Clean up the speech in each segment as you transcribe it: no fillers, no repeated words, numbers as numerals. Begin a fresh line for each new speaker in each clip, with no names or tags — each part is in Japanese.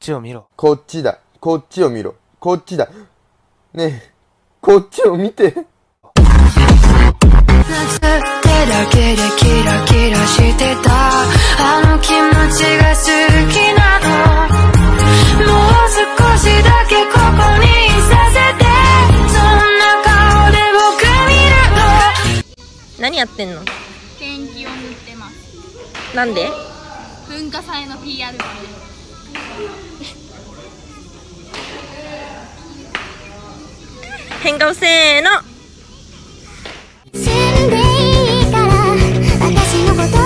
ちを見ろ。
こっちだ。こっちを見ろ。こっちだ。ねえ、こっちを見て。
夏ってだけでキラキラしてたあの気持ちが好きなの。もう少しだけここにいさせて。そんな顔で僕見るの。
何やってんの？
ペンキを塗ってます。
なんで？
文化祭の PR のため。
変顔せーの。
死んでいいから私のこと女の子だと思って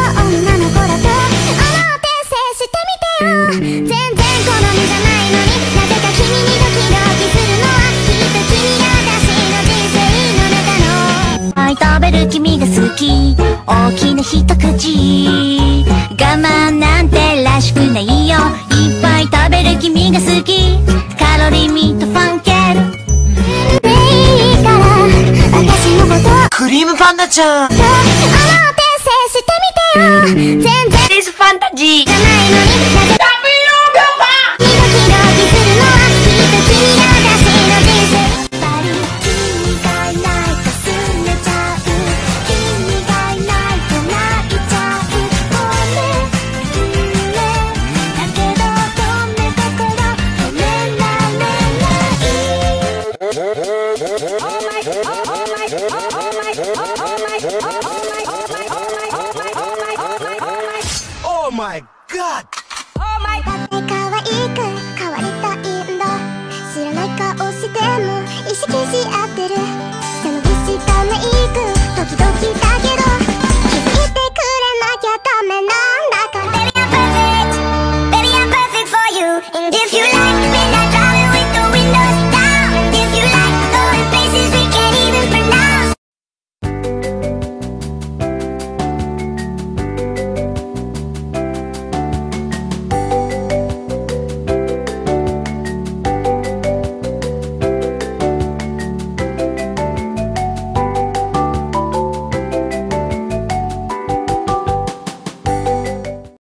接してみてよ。全然好みじゃないのになぜか君にドキドキするのはきっと君が私の人生の中の。食べる君が好き大きな一口我慢なんてらしくないよ。いっぱい食べる君が好きカロリーミートファンケル
クリームパンダちゃん。
接してみてよ。全然
ディスファンタジー
じゃないのになぜかドキドキするのはきっと君が私の人生。やっぱり君がいないとすねちゃう。君がいないと泣いちゃう。ごめんねだけど止めたから止められ
Oh my god!
だって可愛く変わりたいんだ。知らない顔しても意識し合ってる。背伸びしたメイク